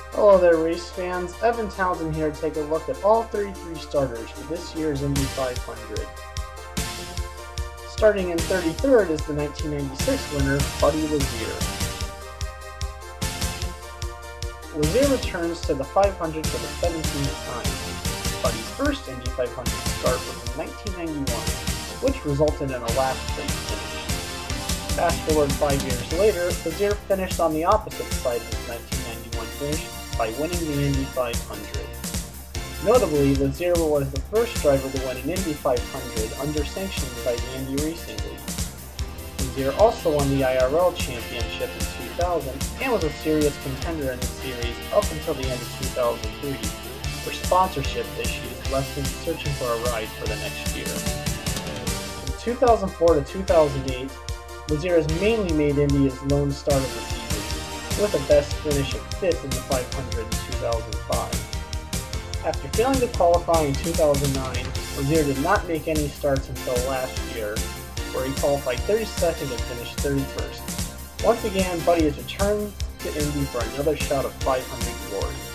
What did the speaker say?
Hello there, race fans. Evan Townsend here to take a look at all 33 starters for this year's Indy 500. Starting in 33rd is the 1996 winner, Buddy Lazier. Lazier returns to the 500 for the 17th time. Buddy's first Indy 500 start was in 1991, which resulted in a last place finish. Fast forward 5 years later, Lazier finished on the opposite side of his 1991 finish by winning the Indy 500. Notably, Lazier was the first driver to win an Indy 500 under sanctioning by the Indy Racing League. Lazier also won the IRL Championship in 2000 and was a serious contender in the series up until the end of 2003, where sponsorship issues left him searching for a ride for the next year. From 2004 to 2008, Lazier has mainly made Indy his lone start of the season, with a best finish of 5th in the 500 in 2005. After failing to qualify in 2009, Lazier did not make any starts until last year, where he qualified 32nd and finished 31st. Once again, Buddy has returned to Indy for another shot of 500 glory.